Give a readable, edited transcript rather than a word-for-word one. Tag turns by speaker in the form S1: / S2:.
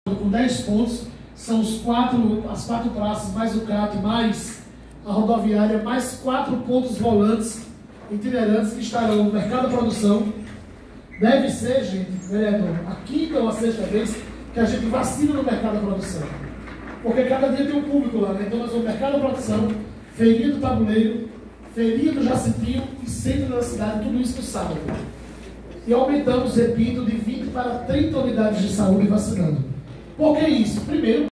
S1: com 10 pontos, são as 4 praças, mais o CAT, mais a rodoviária, mais 4 pontos volantes itinerantes que estarão no mercado da produção. Deve ser, gente, vereador, a 5ª ou a 6ª vez que a gente vacina no mercado da produção. Porque cada dia tem um público lá, né? Então nós vamos no mercado da produção, feirinha do tabuleiro, feirinha do Jacintinho e centro da cidade, tudo isso no sábado. E aumentamos, repito, de 20 para 30 unidades de saúde vacinando. Por que isso? Primeiro,